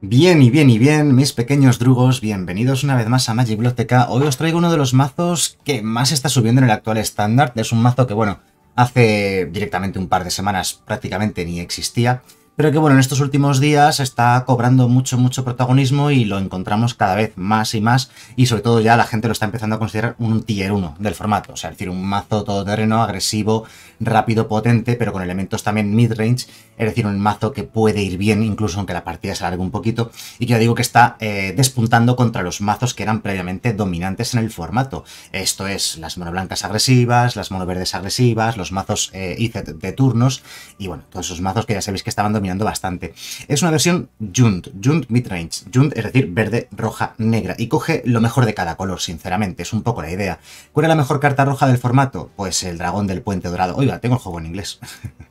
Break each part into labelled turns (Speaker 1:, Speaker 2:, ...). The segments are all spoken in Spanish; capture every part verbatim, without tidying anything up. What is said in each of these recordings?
Speaker 1: Bien y bien y bien, mis pequeños drugos, bienvenidos una vez más a Magic Biblioteca. Hoy os traigo uno de los mazos que más está subiendo en el actual estándar. Es un mazo que, bueno, hace directamente un par de semanas prácticamente ni existía, pero que, bueno, en estos últimos días está cobrando mucho, mucho protagonismo y lo encontramos cada vez más y más, y sobre todo ya la gente lo está empezando a considerar un tier uno del formato, o sea, es decir, un mazo todoterreno, agresivo, rápido, potente, pero con elementos también mid-range, es decir, un mazo que puede ir bien incluso aunque la partida se alargue un poquito, y que ya digo que está eh, despuntando contra los mazos que eran previamente dominantes en el formato. Esto es las mono blancas agresivas, las mono verdes agresivas, los mazos eh, I Z de turnos, y bueno, todos esos mazos que ya sabéis que estaban dominando bastante. Es una versión Jund, Jund Midrange, Jund es decir, verde, roja, negra, y coge lo mejor de cada color, sinceramente, es un poco la idea. ¿Cuál es la mejor carta roja del formato? Pues el dragón del puente dorado. Oiga, tengo el juego en inglés.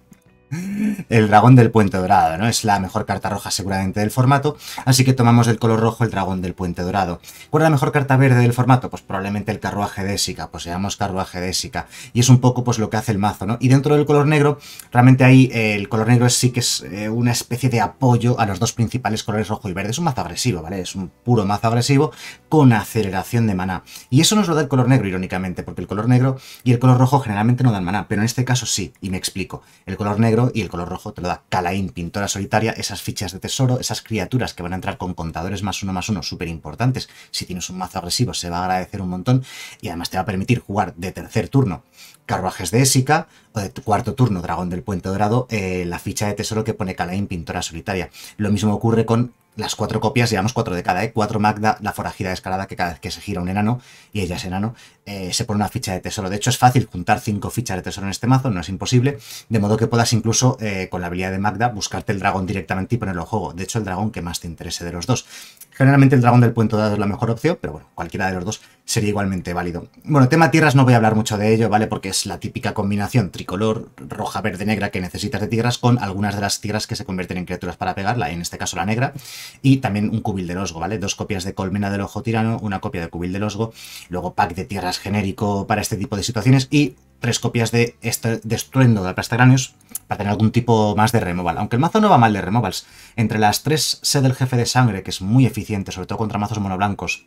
Speaker 1: El dragón del puente dorado, ¿no? Es la mejor carta roja seguramente del formato, así que tomamos del color rojo el dragón del puente dorado. ¿Cuál es la mejor carta verde del formato? Pues probablemente el carruaje de Esika, pues llamamos carruaje de Esika, y es un poco pues lo que hace el mazo, ¿no? Y dentro del color negro, realmente ahí eh, el color negro sí que es eh, una especie de apoyo a los dos principales colores rojo y verde. Es un mazo agresivo, ¿vale? Es un puro mazo agresivo con aceleración de maná, y eso nos lo da el color negro, irónicamente, porque el color negro y el color rojo generalmente no dan maná, pero en este caso sí, y me explico. El color negro y el color rojo te lo da Kalain, Pintora Solitaria, esas fichas de tesoro, esas criaturas que van a entrar con contadores más uno más uno súper importantes. Si tienes un mazo agresivo se va a agradecer un montón, y además te va a permitir jugar de tercer turno carruajes de Esika, o de tu cuarto turno dragón del puente dorado, eh, la ficha de tesoro que pone Kalain, Pintora Solitaria. Lo mismo ocurre con las cuatro copias, llevamos cuatro de cada, ¿eh? Cuatro Magda, la forajida escalada, que cada vez que se gira un enano, y ella es enano, eh, se pone una ficha de tesoro. De hecho, es fácil juntar cinco fichas de tesoro en este mazo, no es imposible, de modo que puedas incluso, eh, con la habilidad de Magda, buscarte el dragón directamente y ponerlo en juego. De hecho, el dragón que más te interese de los dos. Generalmente el dragón del puente dorado es la mejor opción, pero bueno, cualquiera de los dos sería igualmente válido. Bueno, tema tierras no voy a hablar mucho de ello, ¿vale? Porque es la típica combinación tricolor, roja, verde, negra que necesitas de tierras, con algunas de las tierras que se convierten en criaturas para pegarla, en este caso la negra, y también un cubil del osgo, ¿vale? Dos copias de colmena del ojo tirano, una copia de cubil del osgo, luego pack de tierras genérico para este tipo de situaciones, y tres copias de este de estruendo de aplastagraneos para tener algún tipo más de removal. Aunque el mazo no va mal de removals. Entre las tres sed del jefe de sangre, que es muy eficiente, sobre todo contra mazos monoblancos,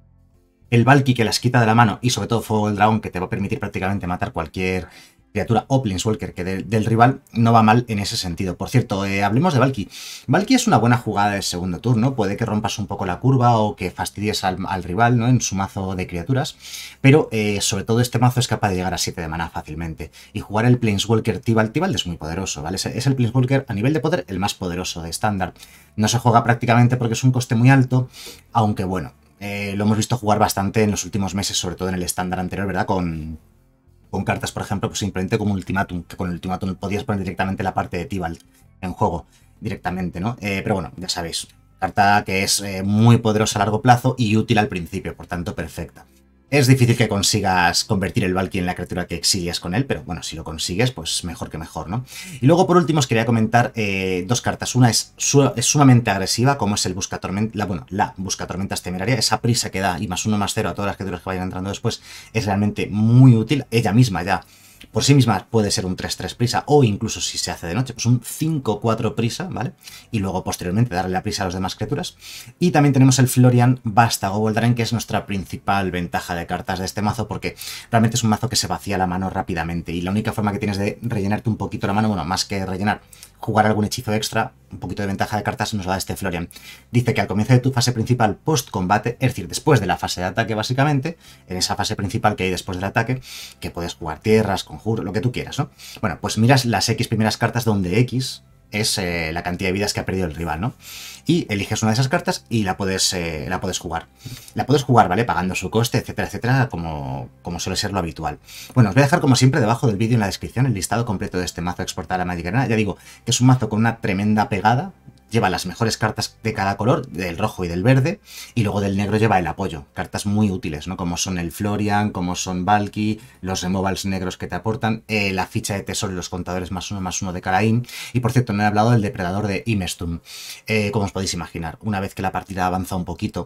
Speaker 1: el Valky que las quita de la mano, y sobre todo Fuego del Dragón, que te va a permitir prácticamente matar cualquier criatura o Planeswalker que de, del rival, no va mal en ese sentido. Por cierto, eh, hablemos de Valky. Valky es una buena jugada de segundo turno, puede que rompas un poco la curva o que fastidies al, al rival, ¿no? En su mazo de criaturas, pero eh, sobre todo este mazo es capaz de llegar a siete de maná fácilmente, y jugar el Planeswalker Tibalt. Tibalt es muy poderoso, ¿vale? Es, es el Planeswalker a nivel de poder el más poderoso de estándar. No se juega prácticamente porque es un coste muy alto, aunque bueno, eh, lo hemos visto jugar bastante en los últimos meses, sobre todo en el estándar anterior, ¿verdad? Con... con cartas, por ejemplo, pues simplemente como Ultimatum, que con el Ultimatum podías poner directamente la parte de Tibalt en juego, directamente, ¿no? Eh, pero bueno, ya sabéis, carta que es eh, muy poderosa a largo plazo y útil al principio, por tanto, perfecta. Es difícil que consigas convertir el Valky en la criatura que exilias con él, pero bueno, si lo consigues, pues mejor que mejor, ¿no? Y luego, por último, os quería comentar eh, dos cartas. Una es, su es sumamente agresiva, como es el Buscatormentas, la, bueno, la Buscatormentas Temeraria. Esa prisa que da, y más uno más cero a todas las criaturas que vayan entrando después, es realmente muy útil. Ella misma ya, por sí misma, puede ser un tres tres prisa, o incluso si se hace de noche, pues un cinco cuatro prisa, ¿vale? Y luego posteriormente darle la prisa a las demás criaturas. Y también tenemos el Florian Vástago Goldrain, que es nuestra principal ventaja de cartas de este mazo, porque realmente es un mazo que se vacía la mano rápidamente, y la única forma que tienes de rellenarte un poquito la mano, bueno, más que rellenar, jugar algún hechizo extra, un poquito de ventaja de cartas nos da este Florian. Dice que al comienzo de tu fase principal post-combate, es decir, después de la fase de ataque básicamente, en esa fase principal que hay después del ataque, que puedes jugar tierras, conjuros, lo que tú quieras, ¿no? Bueno, pues miras las X primeras cartas donde X es eh, la cantidad de vidas que ha perdido el rival, ¿no? Y eliges una de esas cartas y la puedes, eh, la puedes jugar. La puedes jugar, ¿vale? Pagando su coste, etcétera, etcétera, como, como suele ser lo habitual. Bueno, os voy a dejar como siempre debajo del vídeo en la descripción el listado completo de este mazo exportado a la Magic Arena. Ya digo que es un mazo con una tremenda pegada. Lleva las mejores cartas de cada color, del rojo y del verde, y luego del negro lleva el apoyo. Cartas muy útiles, ¿no? Como son el Florian, como son Valky, los removals negros que te aportan, eh, la ficha de tesoro y los contadores más uno más uno de Kalain. Y por cierto, no he hablado del depredador de Imestum. Eh, como os podéis imaginar, una vez que la partida avanza un poquito,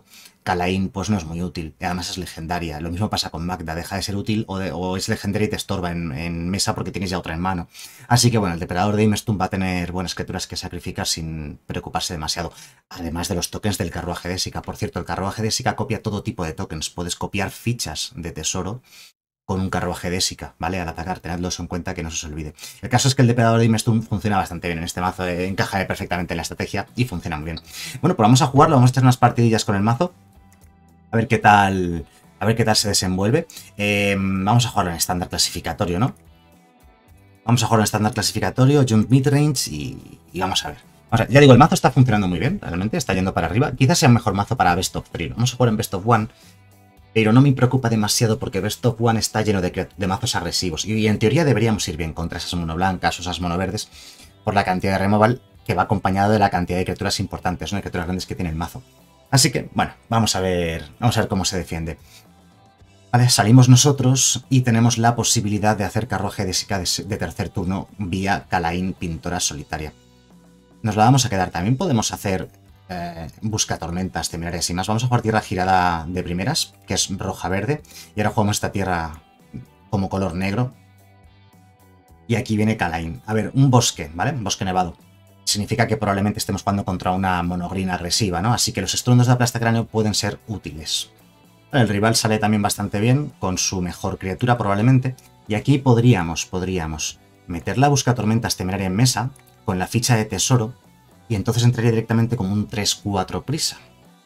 Speaker 1: Khalain pues no es muy útil, y además es legendaria. Lo mismo pasa con Magda, deja de ser útil o, de, o es legendaria y te estorba en, en mesa porque tienes ya otra en mano. Así que bueno, el depredador de Imestum va a tener buenas criaturas que sacrificar sin preocuparse demasiado. Además de los tokens del carruaje de Esika. Por cierto, el carruaje de Esika copia todo tipo de tokens. Puedes copiar fichas de tesoro con un carruaje de Esika, ¿vale? Al atacar, tenedlos en cuenta que no se os olvide. El caso es que el depredador de Imestum funciona bastante bien en este mazo, eh, encaja perfectamente en la estrategia y funciona muy bien. Bueno, pues vamos a jugarlo, vamos a echar unas partidillas con el mazo, a ver qué tal, a ver qué tal se desenvuelve. Eh, vamos a jugarlo en estándar clasificatorio, ¿no? Vamos a jugarlo en estándar clasificatorio, jump midrange y, y vamos a ver. O sea, ya digo, el mazo está funcionando muy bien, realmente, está yendo para arriba. Quizás sea un mejor mazo para Best of tres. Vamos a jugar en Best of One. Pero no me preocupa demasiado porque Best of One está lleno de, de mazos agresivos. Y en teoría deberíamos ir bien contra esas mono blancas o esas mono verdes por la cantidad de removal que va acompañado de la cantidad de criaturas importantes, ¿no? De criaturas grandes que tiene el mazo. Así que, bueno, vamos a ver, vamos a ver cómo se defiende. Vale, salimos nosotros y tenemos la posibilidad de hacer carruaje de Esika de, de tercer turno vía Khalain Pintora Solitaria. Nos la vamos a quedar. También podemos hacer... Eh, busca tormentas, temerarias y más. Vamos a jugar tierra girada de primeras, que es roja-verde. Y ahora jugamos esta tierra como color negro. Y aquí viene Khalain. A ver, un bosque, ¿vale? Un bosque nevado. Significa que probablemente estemos jugando contra una monogreen agresiva, ¿no? Así que los estruendos de aplastacráneo pueden ser útiles. El rival sale también bastante bien, con su mejor criatura probablemente. Y aquí podríamos, podríamos meter la busca tormentas temeraria en mesa, con la ficha de tesoro. Y entonces entraría directamente como un tres cuatro prisa.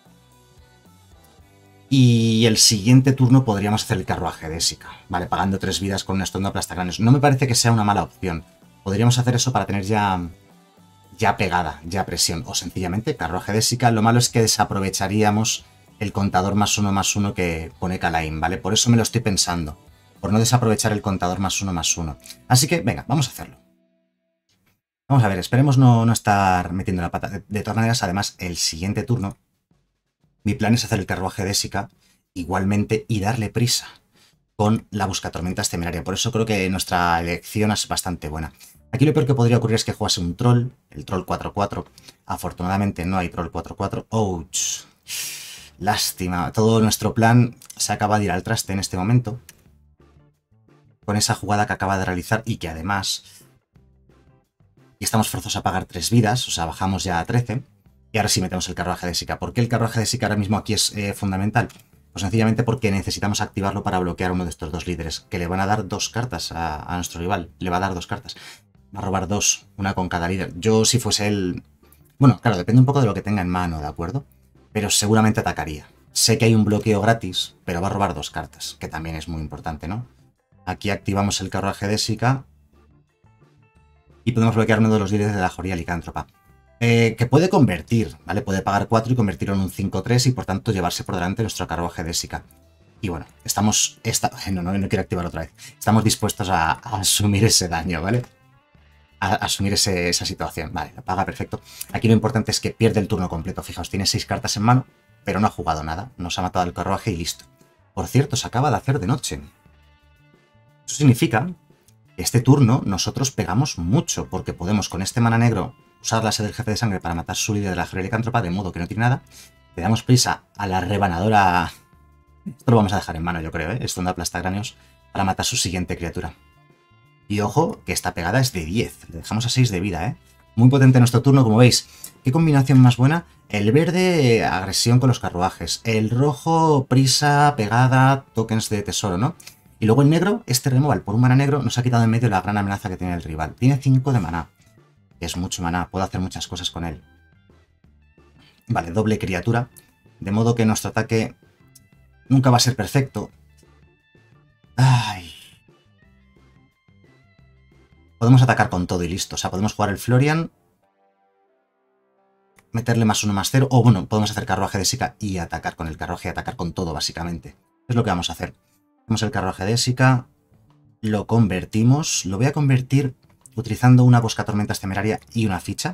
Speaker 1: Y el siguiente turno podríamos hacer el carruaje de Esika, ¿vale? Pagando tres vidas con un estruendo aplastacráneos. No me parece que sea una mala opción. Podríamos hacer eso para tener ya, ya pegada, ya presión. O sencillamente carruaje de Esika. Lo malo es que desaprovecharíamos el contador más uno más uno que pone Khalain, ¿vale? Por eso me lo estoy pensando. Por no desaprovechar el contador más uno más uno. Así que, venga, vamos a hacerlo. Vamos a ver, esperemos no, no estar metiendo la pata. De, de todas maneras, además, el siguiente turno, mi plan es hacer el carruaje de Esika igualmente y darle prisa con la buscatormentas temeraria. Por eso creo que nuestra elección es bastante buena. Aquí lo peor que podría ocurrir es que jugase un troll, el troll cuatro cuatro. Afortunadamente no hay troll cuatro cuatro. ¡Ouch! Lástima. Todo nuestro plan se acaba de ir al traste en este momento. Con esa jugada que acaba de realizar y que además... Y estamos forzosos a pagar tres vidas, o sea, bajamos ya a trece. Y ahora sí metemos el carruaje de Esika. ¿Por qué el carruaje de Esika ahora mismo aquí es eh, fundamental? Pues sencillamente porque necesitamos activarlo para bloquear uno de estos dos líderes, que le van a dar dos cartas a, a nuestro rival. Le va a dar dos cartas. Va a robar dos, una con cada líder. Yo, si fuese él... Bueno, claro, depende un poco de lo que tenga en mano, ¿de acuerdo? Pero seguramente atacaría. Sé que hay un bloqueo gratis, pero va a robar dos cartas, que también es muy importante, ¿no? Aquí activamos el carruaje de Esika. Y podemos bloquear uno de los líderes de la Joría Licántropa. Eh, que puede convertir, ¿vale? Puede pagar cuatro y convertirlo en un cinco tres y por tanto llevarse por delante nuestro carruaje de Esika. Y bueno, estamos... Esta, no, no, no quiero activarlo otra vez. Estamos dispuestos a, a asumir ese daño, ¿vale? A, a asumir ese, esa situación. Vale, la paga, perfecto. Aquí lo importante es que pierde el turno completo. Fijaos, tiene seis cartas en mano, pero no ha jugado nada. Nos ha matado el carruaje y listo. Por cierto, se acaba de hacer de noche. Eso significa... Este turno nosotros pegamos mucho, porque podemos con este mana negro usar la sed del jefe de sangre para matar su líder de la Joría Licántropa, de modo que no tiene nada. Le damos prisa a la rebanadora... Esto lo vamos a dejar en mano, yo creo, ¿eh? Esto de aplastacráneos para matar su siguiente criatura. Y ojo, que esta pegada es de diez. Le dejamos a seis de vida, ¿eh? Muy potente nuestro turno, como veis. ¿Qué combinación más buena? El verde, agresión con los carruajes. El rojo, prisa, pegada, tokens de tesoro, ¿no? Y luego el negro, este removal por un mana negro, nos ha quitado en medio la gran amenaza que tiene el rival. Tiene cinco de maná. Es mucho maná, puedo hacer muchas cosas con él. Vale, doble criatura. De modo que nuestro ataque nunca va a ser perfecto. Ay. Podemos atacar con todo y listo. O sea, podemos jugar el Florian, meterle más uno más cero. O bueno, podemos hacer carruaje de Esika y atacar con el carruaje y atacar con todo, básicamente. Es lo que vamos a hacer. Tenemos el carruaje de Esika, lo convertimos, lo voy a convertir utilizando una buscatormentas temeraria y una ficha.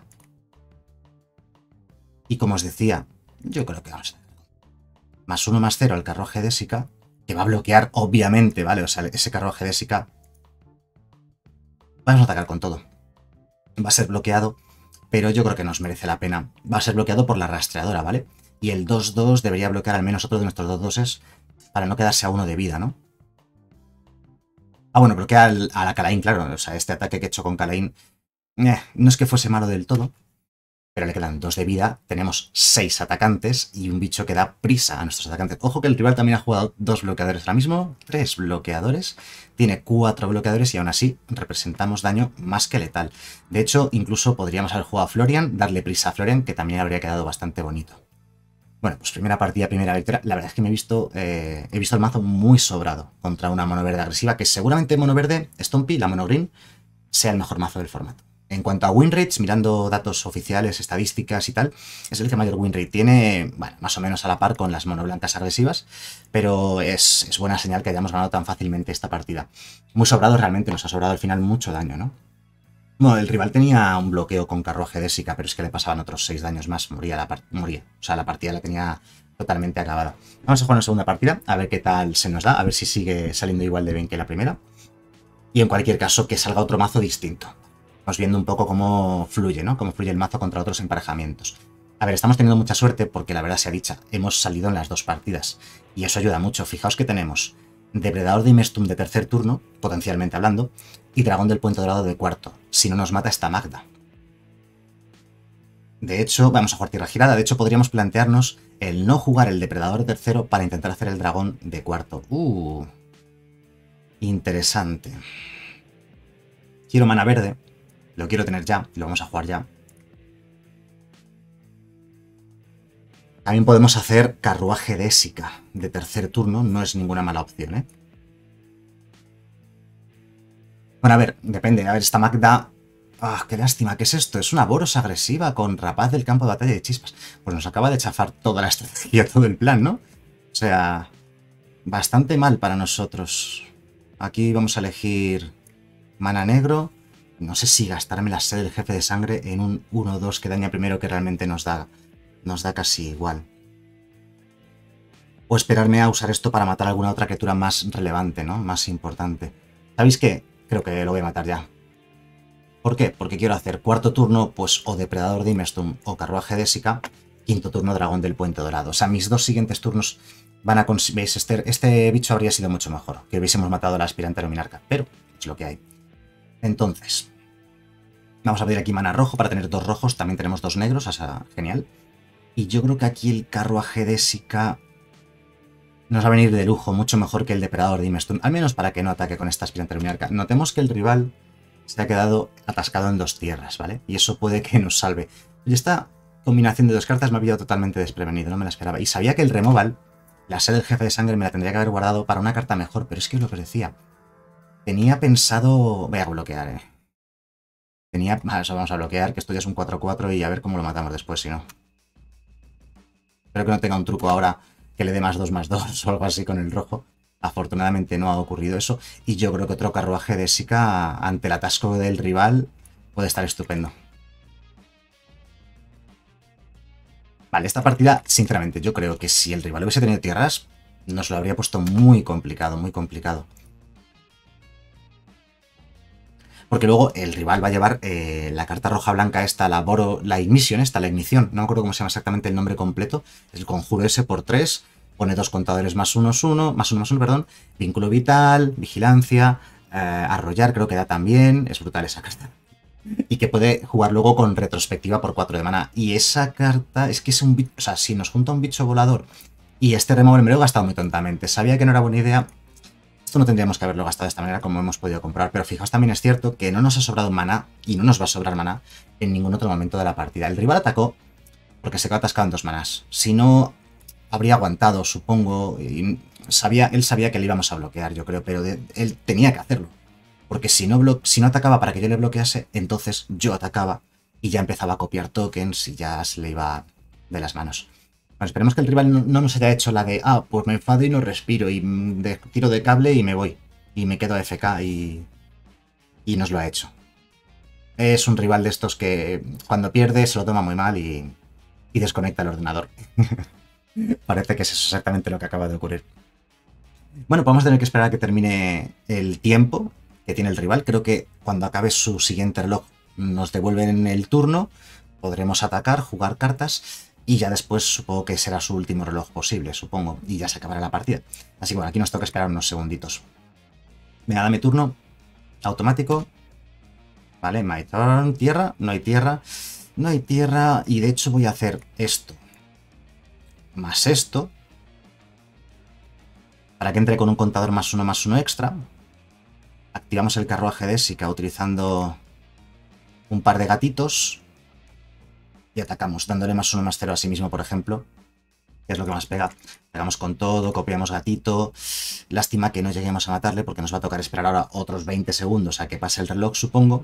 Speaker 1: Y como os decía, yo creo que vamos a hacer más uno más cero al carruaje de Esika, que va a bloquear, obviamente, ¿vale? O sea, ese carruaje de Esika vamos a atacar con todo. Va a ser bloqueado, pero yo creo que nos merece la pena. Va a ser bloqueado por la rastreadora, ¿vale? Y el dos dos debería bloquear al menos otro de nuestros dos doses para no quedarse a uno de vida, ¿no? Ah, bueno, bloquea al, a la Calaín, claro. O sea, este ataque que he hecho con Calaín eh, no es que fuese malo del todo, pero le quedan dos de vida. Tenemos seis atacantes y un bicho que da prisa a nuestros atacantes. Ojo que el rival también ha jugado dos bloqueadores ahora mismo, tres bloqueadores. Tiene cuatro bloqueadores y aún así representamos daño más que letal. De hecho, incluso podríamos haber jugado a Florian, darle prisa a Florian, que también habría quedado bastante bonito. Bueno, pues primera partida, primera victoria. La verdad es que me he visto, eh, he visto el mazo muy sobrado contra una mono verde agresiva, que seguramente mono verde, Stompy, la mono green, sea el mejor mazo del formato. En cuanto a win rates, mirando datos oficiales, estadísticas y tal, es el que mayor win rate tiene, bueno, más o menos a la par con las mono blancas agresivas, pero es, es buena señal que hayamos ganado tan fácilmente esta partida. Muy sobrado realmente, nos ha sobrado al final mucho daño, ¿no? Bueno, el rival tenía un bloqueo con carruaje de Sica, pero es que le pasaban otros seis daños más, moría, la moría. O sea, la partida la tenía totalmente acabada. Vamos a jugar una segunda partida, a ver qué tal se nos da, a ver si sigue saliendo igual de bien que la primera. Y en cualquier caso, que salga otro mazo distinto. Vamos viendo un poco cómo fluye, ¿no? Cómo fluye el mazo contra otros emparejamientos. A ver, estamos teniendo mucha suerte porque la verdad sea dicha, hemos salido en las dos partidas. Y eso ayuda mucho. Fijaos que tenemos Depredador de Imestum de tercer turno, potencialmente hablando, y Dragón del Puente Dorado de cuarto. Si no nos mata esta Magda. De hecho, vamos a jugar tierra girada. De hecho, podríamos plantearnos el no jugar el Depredador de tercero para intentar hacer el Dragón de cuarto. Uh, interesante. Quiero mana verde. Lo quiero tener ya. Lo vamos a jugar ya. También podemos hacer Carruaje de Ésica de tercer turno. No es ninguna mala opción, ¿eh? Bueno, a ver, depende. A ver, esta Magda... ¡Ah, qué lástima! ¿Qué es esto? Es una Boros agresiva con Rapaz del campo de batalla de chispas. Pues nos acaba de chafar toda la estrategia, todo el plan, ¿no? O sea, bastante mal para nosotros. Aquí vamos a elegir mana negro. No sé si gastarme la sed del jefe de sangre en un uno dos que daña primero, que realmente nos da, nos da casi igual. O esperarme a usar esto para matar a alguna otra criatura más relevante, ¿no? Más importante. ¿Sabéis qué? Creo que lo voy a matar ya. ¿Por qué? Porque quiero hacer cuarto turno, pues, o Depredador de Imestum o Carruaje de Ésica, quinto turno Dragón del Puente Dorado. O sea, mis dos siguientes turnos van a conseguir... ¿Veis? Este, este bicho habría sido mucho mejor, que hubiésemos matado a la aspirante Luminarca, pero es lo que hay. Entonces, vamos a pedir aquí mana rojo para tener dos rojos, también tenemos dos negros, o sea, genial. Y yo creo que aquí el Carruaje de Ésica nos va a venir de lujo, mucho mejor que el Depredador de Imestum, al menos para que no ataque con esta aspirante Luminarca. Notemos que el rival se ha quedado atascado en dos tierras, ¿vale? Y eso puede que nos salve. Y esta combinación de dos cartas me ha pillado totalmente desprevenido, no me la esperaba. Y sabía que el removal, la sed del jefe de sangre, me la tendría que haber guardado para una carta mejor, pero es que es lo que decía. Tenía pensado... Voy a bloquear, ¿eh? Tenía... Ah, eso vamos a bloquear, que esto ya es un cuatro cuatro y a ver cómo lo matamos después, si no. Espero que no tenga un truco ahora que le dé más dos más dos o algo así con el rojo. Afortunadamente no ha ocurrido eso. Y yo creo que otro Carruaje de Ésica ante el atasco del rival puede estar estupendo. Vale, esta partida, sinceramente, yo creo que si el rival hubiese tenido tierras, nos lo habría puesto muy complicado, muy complicado. Porque luego el rival va a llevar eh, la carta roja-blanca esta, la Boro, la ignición esta, la ignición, no me acuerdo cómo se llama exactamente el nombre completo, es el conjuro ese por tres, pone dos contadores más uno, uno, más uno, más uno, perdón, vínculo vital, vigilancia, eh, arrollar creo que da también, es brutal esa carta. Y que puede jugar luego con retrospectiva por cuatro de mana. Y esa carta es que es un bicho, o sea, si nos junta un bicho volador y este remover me lo he gastado muy tontamente, sabía que no era buena idea. Esto no tendríamos que haberlo gastado de esta manera como hemos podido comprar, pero fijaos, también es cierto que no nos ha sobrado maná y no nos va a sobrar maná en ningún otro momento de la partida. El rival atacó porque se quedó atascado en dos manás. Si no, habría aguantado, supongo, y sabía, él sabía que le íbamos a bloquear, yo creo, pero de, él tenía que hacerlo. Porque si no, si no atacaba para que yo le bloquease, entonces yo atacaba y ya empezaba a copiar tokens y ya se le iba de las manos. Bueno, esperemos que el rival no, no nos haya hecho la de, ah, pues me enfado y no respiro, y de, tiro de cable y me voy. Y me quedo A F K y, y nos lo ha hecho. Es un rival de estos que cuando pierde se lo toma muy mal y, y desconecta el ordenador. Parece que es eso exactamente lo que acaba de ocurrir. Bueno, pues vamos a tener que esperar a que termine el tiempo que tiene el rival. Creo que cuando acabe su siguiente reloj nos devuelven el turno. Podremos atacar, jugar cartas. Y ya después supongo que será su último reloj posible, supongo. Y ya se acabará la partida. Así que bueno, aquí nos toca esperar unos segunditos. Venga, dame turno. Automático. Vale, my turn. Tierra. No hay tierra. No hay tierra. Y de hecho voy a hacer esto. Más esto. Para que entre con un contador más uno más uno extra. Activamos el carruaje de Sika utilizando un par de gatitos. Y atacamos, dándole más uno más cero a sí mismo, por ejemplo. Que es lo que más pega. Pegamos con todo, copiamos gatito. Lástima que no lleguemos a matarle porque nos va a tocar esperar ahora otros veinte segundos a que pase el reloj, supongo.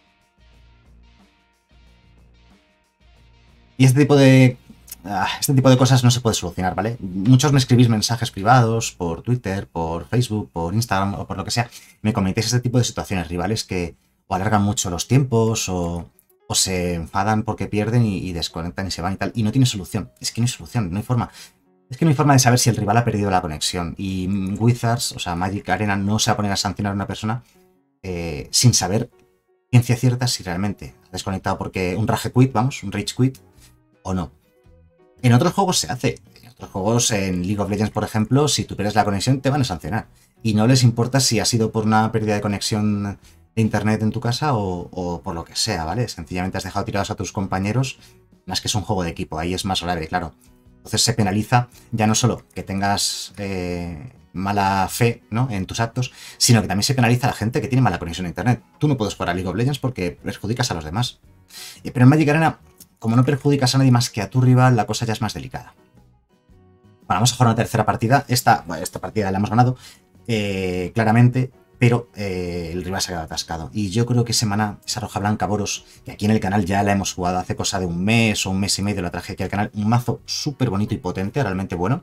Speaker 1: Y este tipo de... Este tipo de cosas no se puede solucionar, ¿vale? Muchos me escribís mensajes privados por Twitter, por Facebook, por Instagram o por lo que sea. Me comentéis este tipo de situaciones, rivales que o alargan mucho los tiempos o, o se enfadan porque pierden y, y desconectan y se van y tal. Y no tiene solución. Es que no hay solución, no hay forma. Es que no hay forma de saber si el rival ha perdido la conexión. Y Wizards, o sea, Magic Arena, no se va a poner a sancionar a una persona eh, sin saber ciencia cierta si realmente ha desconectado porque un rage quit, vamos, un rage quit o no. En otros juegos se hace. En otros juegos, en League of Legends, por ejemplo, si tú pierdes la conexión, te van a sancionar. Y no les importa si ha sido por una pérdida de conexión de internet en tu casa o, o por lo que sea, ¿vale? Sencillamente has dejado tirados a tus compañeros, más que es un juego de equipo. Ahí es más grave, claro. Entonces se penaliza ya no solo que tengas eh, mala fe, ¿no?, en tus actos, sino que también se penaliza a la gente que tiene mala conexión a internet. Tú no puedes jugar a League of Legends porque perjudicas a los demás. Pero en Magic Arena, como no perjudicas a nadie más que a tu rival, la cosa ya es más delicada. Bueno, vamos a jugar una tercera partida. Esta, bueno, esta partida la hemos ganado, eh, claramente, pero eh, el rival se ha quedado atascado. Y yo creo que ese maná, esa roja blanca Boros, que aquí en el canal ya la hemos jugado hace cosa de un mes o un mes y medio, la traje aquí al canal, un mazo súper bonito y potente, realmente bueno.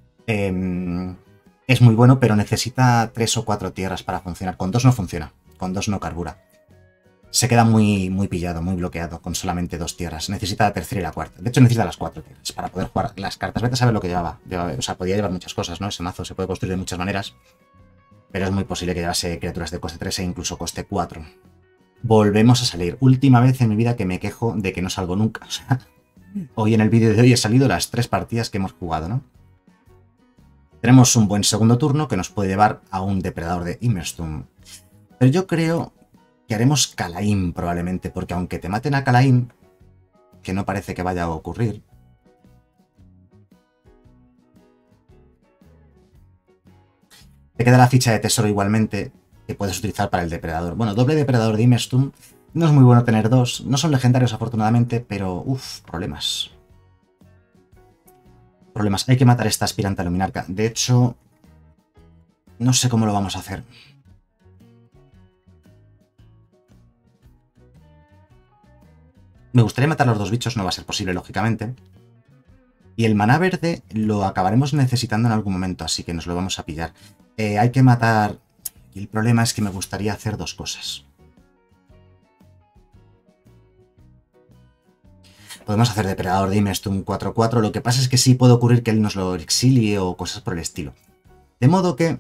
Speaker 1: Eh, es muy bueno, pero necesita tres o cuatro tierras para funcionar. Con dos no funciona, con dos no carbura. Se queda muy, muy pillado, muy bloqueado con solamente dos tierras. Necesita la tercera y la cuarta. De hecho, necesita las cuatro tierras para poder jugar las cartas. Vete a saber lo que llevaba. llevaba. O sea, podía llevar muchas cosas, ¿no? Ese mazo se puede construir de muchas maneras. Pero es muy posible que llevase criaturas de coste tres e incluso coste cuatro. Volvemos a salir. Última vez en mi vida que me quejo de que no salgo nunca. O sea, hoy en el vídeo de hoy he salido las tres partidas que hemos jugado, ¿no? Tenemos un buen segundo turno que nos puede llevar a un depredador de Immersturm. Pero yo creo que haremos Kalain probablemente, porque aunque te maten a Kalain, que no parece que vaya a ocurrir, te queda la ficha de tesoro igualmente que puedes utilizar para el depredador. Bueno, doble depredador de Immersturm, no es muy bueno tener dos, no son legendarios afortunadamente, pero uff, problemas. Problemas, hay que matar a esta aspirante a Luminarca. De hecho, no sé cómo lo vamos a hacer. Me gustaría matar a los dos bichos, no va a ser posible, lógicamente. Y el maná verde lo acabaremos necesitando en algún momento, así que nos lo vamos a pillar. Eh, hay que matar... Y el problema es que me gustaría hacer dos cosas. Podemos hacer depredador de Immersturm cuatro cuatro, lo que pasa es que sí puede ocurrir que él nos lo exilie o cosas por el estilo. De modo que...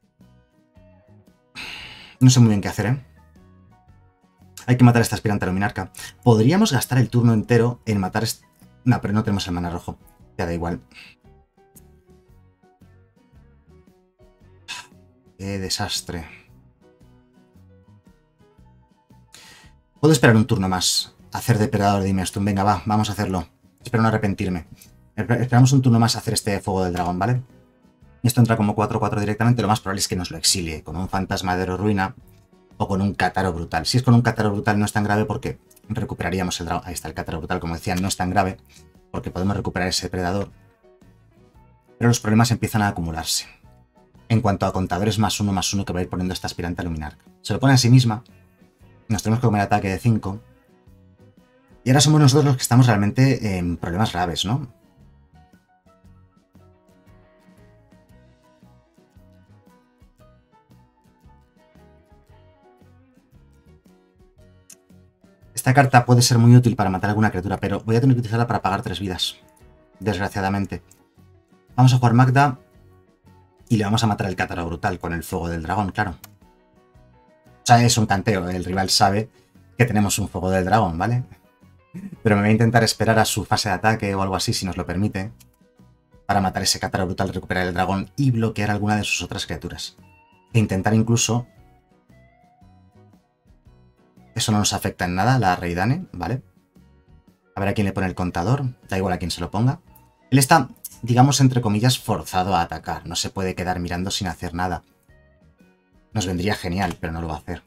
Speaker 1: No sé muy bien qué hacer, ¿eh? Hay que matar a esta aspirante a Luminarca. Podríamos gastar el turno entero en matar... Est... No, pero no tenemos el mana rojo. Ya da igual. Qué desastre. Puedo esperar un turno más. Hacer depredador de Immersturm. Venga, va, vamos a hacerlo. Espero no arrepentirme. Esperamos un turno más a hacer este fuego del dragón, ¿vale? Esto entra como cuatro cuatro directamente. Lo más probable es que nos lo exilie con un fantasmadero ruina o con un cátaro brutal. Si es con un cátaro brutal no es tan grave porque recuperaríamos el dragón. Ahí está el cátaro brutal, como decía, no es tan grave porque podemos recuperar ese depredador. Pero los problemas empiezan a acumularse. En cuanto a contadores más uno más uno que va a ir poniendo esta aspirante a Luminarca. Se lo pone a sí misma. Nos tenemos que comer ataque de cinco. Y ahora somos nosotros los que estamos realmente en problemas graves, ¿no? Esta carta puede ser muy útil para matar a alguna criatura, pero voy a tener que utilizarla para pagar tres vidas. Desgraciadamente. Vamos a jugar Magda. Y le vamos a matar el cátaro brutal con el fuego del dragón, claro. O sea, es un canteo. El rival sabe que tenemos un fuego del dragón, ¿vale? Pero me voy a intentar esperar a su fase de ataque o algo así, si nos lo permite, para matar ese Cátaro Brutal, recuperar el dragón y bloquear alguna de sus otras criaturas. E intentar incluso... Eso no nos afecta en nada, la Reidane, ¿vale? A ver a quién le pone el contador, da igual a quién se lo ponga. Él está, digamos, entre comillas, forzado a atacar. No se puede quedar mirando sin hacer nada. Nos vendría genial, pero no lo va a hacer.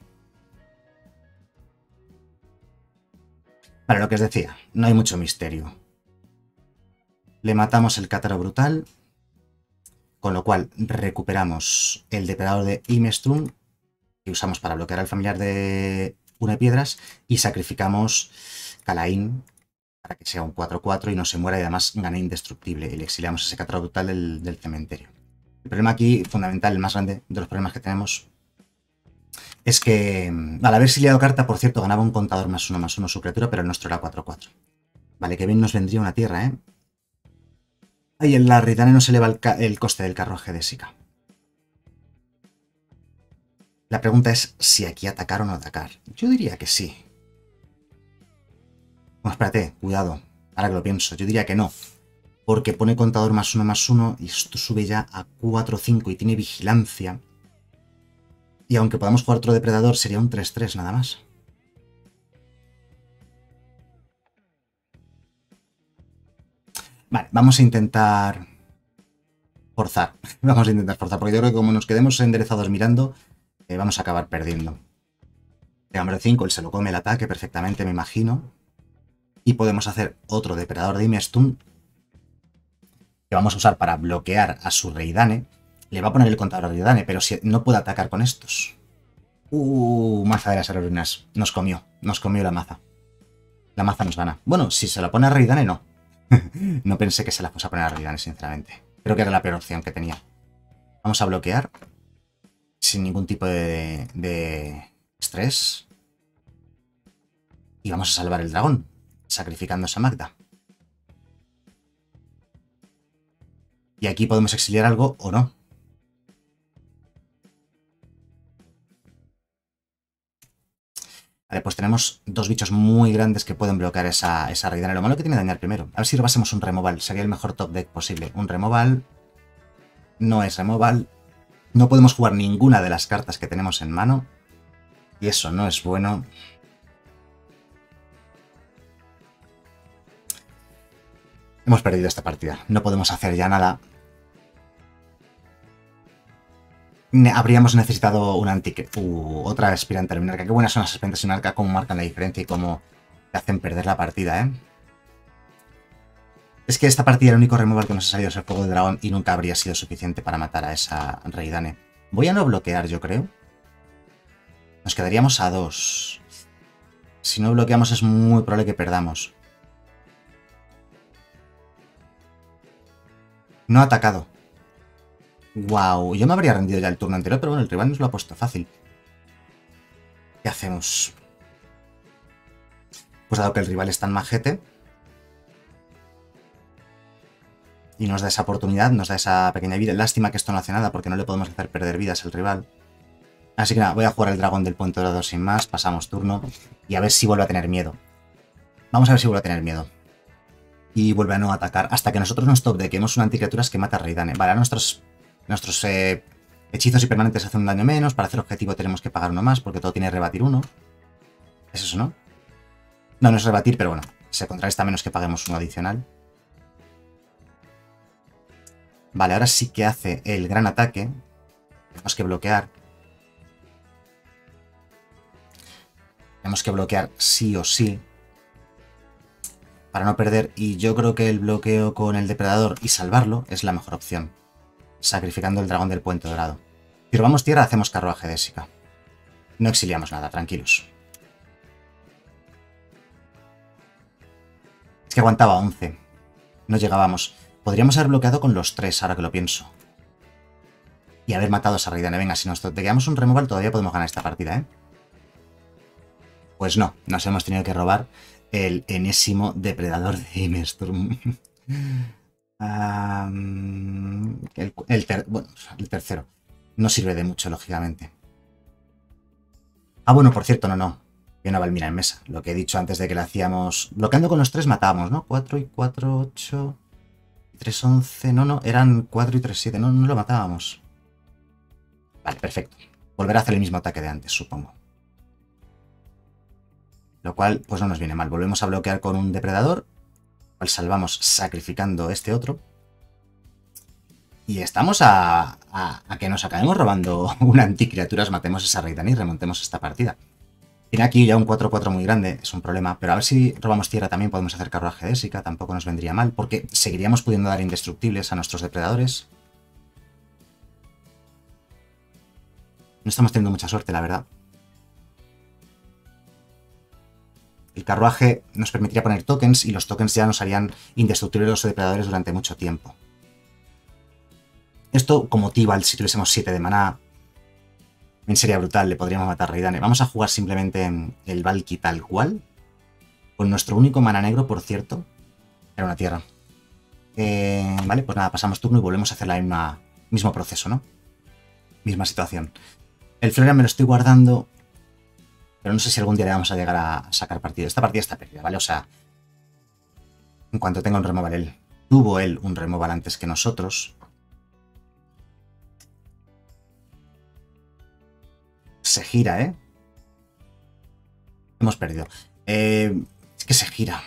Speaker 1: Vale, lo que os decía, no hay mucho misterio. Le matamos el Cátaro Brutal, con lo cual recuperamos el Depredador de Imestrum, que usamos para bloquear al familiar de Une Piedras, y sacrificamos Calaín para que sea un cuatro cuatro y no se muera y además gane indestructible. Y le exiliamos ese Cátaro Brutal del, del cementerio. El problema aquí, fundamental, el más grande de los problemas que tenemos, es que al haber exiliado carta, por cierto, ganaba un contador más uno más uno su criatura, pero el nuestro era cuatro cuatro. Vale, que bien nos vendría una tierra, ¿eh? Ahí en la Reidane nos eleva el, el coste del carruaje de Sika. La pregunta es si aquí atacar o no atacar. Yo diría que sí. Bueno, espérate, cuidado. Ahora que lo pienso, yo diría que no. Porque pone contador más uno más uno y esto sube ya a cuatro cinco y tiene vigilancia. Y aunque podamos jugar otro depredador, sería un tres tres nada más. Vale, vamos a intentar forzar. Vamos a intentar forzar, porque yo creo que como nos quedemos enderezados mirando, eh, vamos a acabar perdiendo. El hambre cinco, él se lo come el ataque perfectamente, me imagino. Y podemos hacer otro depredador de Imestrum, que vamos a usar para bloquear a su Reidane. Le va a poner el contador a Reidane, pero si no puede atacar con estos. Uh, maza de las aerolinas. Nos comió, nos comió la maza. La maza nos gana. Bueno, si se la pone a Reidane, no. No pensé que se la fuese a poner a Reidane, sinceramente. Creo que era la peor opción que tenía. Vamos a bloquear. Sin ningún tipo de, de estrés. Y vamos a salvar el dragón. Sacrificándose a Magda. Y aquí podemos exiliar algo o no. Vale, pues tenemos dos bichos muy grandes que pueden bloquear esa, esa Reidane. Lo malo que tiene dañar primero. A ver si robásemos un removal. Sería el mejor top deck posible. Un removal. No es removal. No podemos jugar ninguna de las cartas que tenemos en mano. Y eso no es bueno. Hemos perdido esta partida. No podemos hacer ya nada. Habríamos necesitado una antique. Uh, otra aspirante luminarca. Qué buenas son las aspirantes luminarca, cómo marcan la diferencia y cómo te hacen perder la partida, ¿eh? Es que esta partida el único removal que nos ha salido es el fuego del dragón y nunca habría sido suficiente para matar a esa Reidane. Voy a no bloquear, yo creo. Nos quedaríamos a dos. Si no bloqueamos es muy probable que perdamos. No ha atacado. Wow, yo me habría rendido ya el turno anterior, pero bueno, el rival nos lo ha puesto fácil. ¿Qué hacemos? Pues dado que el rival es tan majete y nos da esa oportunidad, nos da esa pequeña vida. Lástima que esto no hace nada porque no le podemos hacer perder vidas al rival. Así que nada, voy a jugar el dragón del puente dorado sin más, pasamos turno y a ver si vuelve a tener miedo. Vamos a ver si vuelve a tener miedo. Y vuelve a no atacar hasta que nosotros nos top deckemos una anticriaturas que mata a Reidane. Vale, a nuestros... Nuestros eh, hechizos y permanentes hacen un daño menos. Para hacer objetivo tenemos que pagar uno más porque todo tiene rebatir uno. ¿Es eso, no? No, no es rebatir, pero bueno. Se contrarresta menos que paguemos uno adicional. Vale, ahora sí que hace el gran ataque. Tenemos que bloquear. Tenemos que bloquear sí o sí. Para no perder. Y yo creo que el bloqueo con el depredador y salvarlo es la mejor opción. Sacrificando el dragón del puente dorado. Si robamos tierra, hacemos carruaje de Sika. No exiliamos nada, tranquilos. Es que aguantaba once. No llegábamos. Podríamos haber bloqueado con los tres, ahora que lo pienso. Y haber matado a esa Reidane. Venga, si nos quedamos un removal, todavía podemos ganar esta partida, ¿eh? Pues no, nos hemos tenido que robar el enésimo depredador de Imestrum. Um, el, el, ter bueno, el tercero no sirve de mucho, lógicamente. Ah, bueno, por cierto, no, no. Y una Valmira en mesa. Lo que he dicho antes de que le hacíamos... Bloqueando con los tres matábamos, ¿no? cuatro y cuatro, ocho... tres, once... No, no, eran cuatro y tres, siete. No, no lo matábamos. Vale, perfecto. Volver a hacer el mismo ataque de antes, supongo. Lo cual, pues no nos viene mal. Volvemos a bloquear con un depredador. Cual salvamos sacrificando este otro. Y estamos a, a, a que nos acabemos robando una anticriaturas, matemos esa Raidani y remontemos esta partida. Tiene aquí ya un cuatro cuatro muy grande, es un problema, pero a ver si robamos tierra también podemos hacer carruaje de Ésica, tampoco nos vendría mal, porque seguiríamos pudiendo dar indestructibles a nuestros depredadores. No estamos teniendo mucha suerte, la verdad. El carruaje nos permitiría poner tokens y los tokens ya nos harían indestructibles los depredadores durante mucho tiempo. Esto como Tibalt, si tuviésemos siete de maná, también sería brutal, le podríamos matar a Raidane. Vamos a jugar simplemente el Valky tal cual. Con nuestro único mana negro, por cierto. Era una tierra. Eh, vale, pues nada, pasamos turno y volvemos a hacer la misma mismo proceso, ¿no? Misma situación. El Florian me lo estoy guardando, pero no sé si algún día le vamos a llegar a sacar partido. Esta partida está perdida, ¿vale? O sea, en cuanto tenga un removal él. Tuvo él un removal antes que nosotros. Se gira, ¿eh? Hemos perdido. Eh, es que se gira.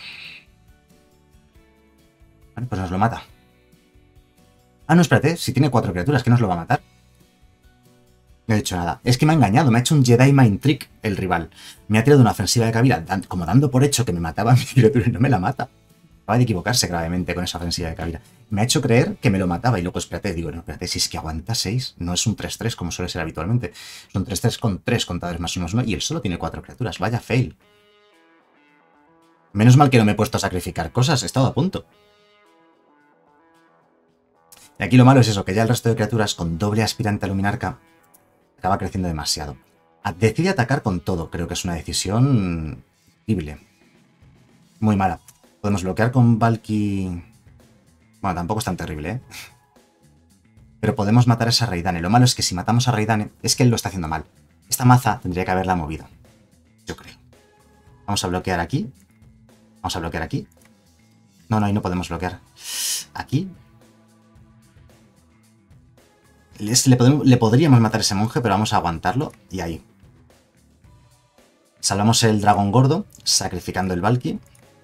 Speaker 1: Vale, pues nos lo mata. Ah, no, espérate. Si tiene cuatro criaturas, ¿qué nos lo va a matar? No he dicho nada. Es que me ha engañado. Me ha hecho un Jedi Mind Trick el rival. Me ha tirado una ofensiva de Kabira, como dando por hecho que me mataba a mi criatura y no me la mata. Acaba de equivocarse gravemente con esa ofensiva de Kabira. Me ha hecho creer que me lo mataba y luego espérate, digo, no, espérate, si es que aguanta seis, no es un tres tres como suele ser habitualmente. Es un tres tres con tres contadores más uno más uno y él solo tiene cuatro criaturas. Vaya fail. Menos mal que no me he puesto a sacrificar cosas, he estado a punto. Y aquí lo malo es eso, que ya el resto de criaturas con doble aspirante a luminarca acaba creciendo demasiado. Decide atacar con todo, creo que es una decisión terrible. Muy mala. Podemos bloquear con Valky. Bueno, tampoco es tan terrible, ¿eh? Pero podemos matar a esa Raidane. Lo malo es que si matamos a Raidane, es que él lo está haciendo mal. Esta maza tendría que haberla movido. Yo creo. Vamos a bloquear aquí. Vamos a bloquear aquí. No, no, ahí no podemos bloquear. Aquí. Les, le, podemos, le podríamos matar a ese monje, pero vamos a aguantarlo. Y ahí. Salvamos el dragón gordo, sacrificando el Valky.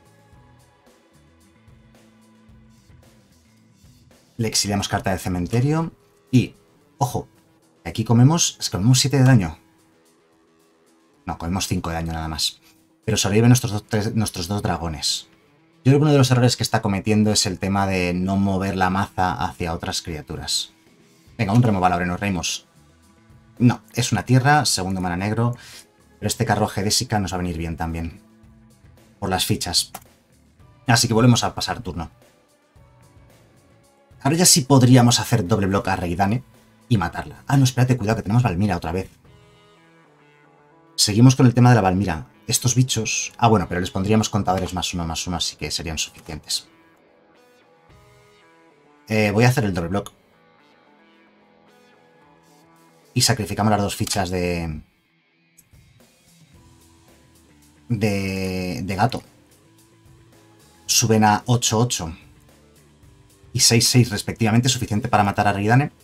Speaker 1: Le exiliamos carta de cementerio. Y, ojo, aquí comemos, es que comemos siete de daño. No, comemos cinco de daño nada más. Pero sobreviven nuestros dos, tres, nuestros dos dragones. Yo creo que uno de los errores que está cometiendo es el tema de no mover la maza hacia otras criaturas. Venga, un removal ahora, nos reímos. No, es una tierra, segundo mana negro. Pero este carruaje de Ésica nos va a venir bien también. Por las fichas. Así que volvemos a pasar turno. Ahora ya sí podríamos hacer doble bloque a Raidane y matarla. Ah, no, espérate, cuidado, que tenemos Valmira otra vez. Seguimos con el tema de la Valmira. Estos bichos... Ah, bueno, pero les pondríamos contadores más uno, más uno, así que serían suficientes. Eh, voy a hacer el doble block. Y sacrificamos las dos fichas de... De, de gato. Suben a ocho ocho. Y seis seis respectivamente, suficiente para matar a Raidane.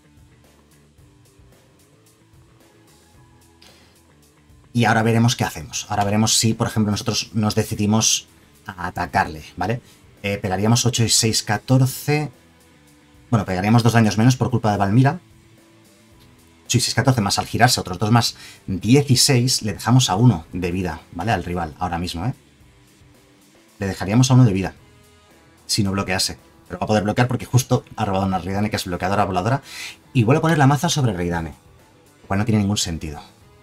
Speaker 1: Y ahora veremos qué hacemos. Ahora veremos si, por ejemplo, nosotros nos decidimos a atacarle, ¿vale? Eh, pegaríamos ocho y seis, catorce. Bueno, pegaríamos dos daños menos por culpa de Valmira. ocho y seis, catorce más al girarse, otros dos más dieciséis. Le dejamos a uno de vida, ¿vale? Al rival, ahora mismo, ¿eh? Le dejaríamos a uno de vida. Si no bloquease. Pero va a poder bloquear porque justo ha robado una Raidane que es bloqueadora voladora. Y vuelve a poner la maza sobre Raidane. Lo cual no tiene ningún sentido.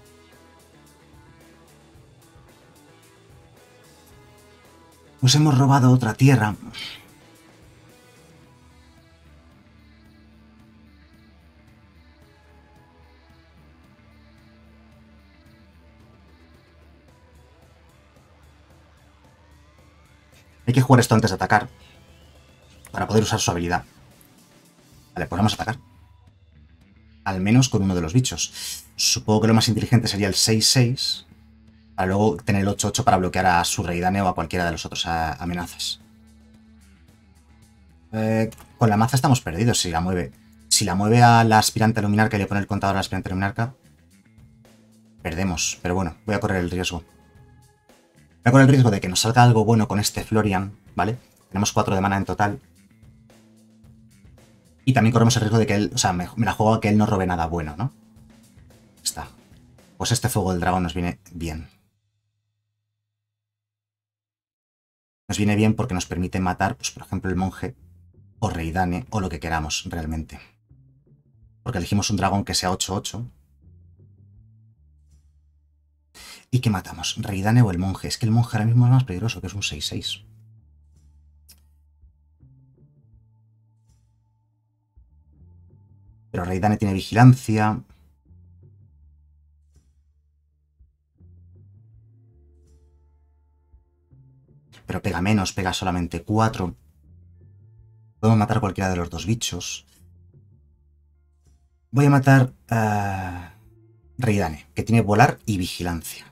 Speaker 1: Pues hemos robado otra tierra. Hay que jugar esto antes de atacar. Para poder usar su habilidad. Vale, pues vamos a atacar. Al menos con uno de los bichos. Supongo que lo más inteligente sería el seis seis. para luego tener el ocho ocho para bloquear a su Reidane o a cualquiera de los otros a, amenazas. Eh, con la maza estamos perdidos si la mueve. Si la mueve a la aspirante luminarca y le pone el contador a la aspirante luminarca, perdemos. Pero bueno, voy a correr el riesgo. Voy a correr el riesgo de que nos salga algo bueno con este Florian, ¿vale? Tenemos cuatro de mana en total. Y también corremos el riesgo de que él, o sea, me, me la juego a que él no robe nada bueno, ¿no? Está. Pues este fuego del dragón nos viene bien. Nos viene bien porque nos permite matar, pues por ejemplo, el monje o Reidane o lo que queramos realmente. Porque elegimos un dragón que sea ocho ocho. ¿Y qué matamos? ¿Reidane o el monje? Es que el monje ahora mismo es más peligroso, que es un seis seis. Pero Reidane tiene vigilancia. Pero pega menos, pega solamente cuatro. Podemos matar a cualquiera de los dos bichos. Voy a matar a Reidane, que tiene volar y vigilancia.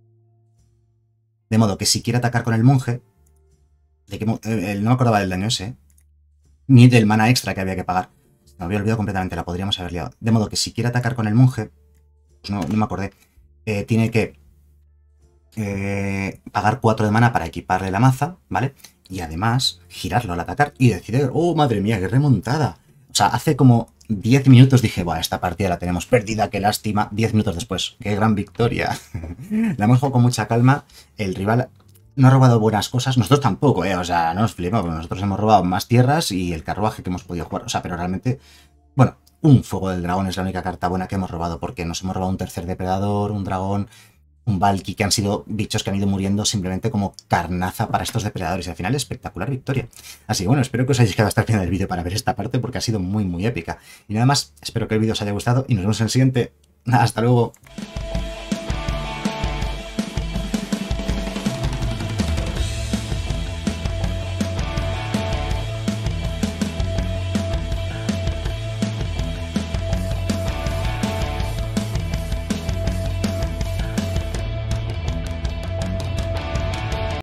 Speaker 1: De modo que si quiere atacar con el monje, de que, eh, no me acordaba del daño ese, ni del mana extra que había que pagar. Me había olvidado completamente, la podríamos haber liado. De modo que si quiere atacar con el monje, pues no, no me acordé, eh, tiene que eh, pagar cuatro de mana para equiparle la maza, ¿vale? Y además girarlo al atacar y decidir, ¡oh, madre mía, qué remontada! O sea, hace como diez minutos dije, buah, esta partida la tenemos perdida, qué lástima. diez minutos después, qué gran victoria. La hemos jugado con mucha calma. El rival no ha robado buenas cosas, nosotros tampoco, ¿eh? O sea, no nos flipamos, porque nosotros hemos robado más tierras y el carruaje que hemos podido jugar. O sea, pero realmente, bueno, un fuego del dragón es la única carta buena que hemos robado, porque nos hemos robado un tercer depredador, un dragón, un Valky, que han sido bichos que han ido muriendo simplemente como carnaza para estos depredadores. Y al final, espectacular victoria. Así que bueno, espero que os hayáis quedado hasta el final del vídeo para ver esta parte, porque ha sido muy, muy épica. Y nada más, espero que el vídeo os haya gustado y nos vemos en el siguiente. Hasta luego.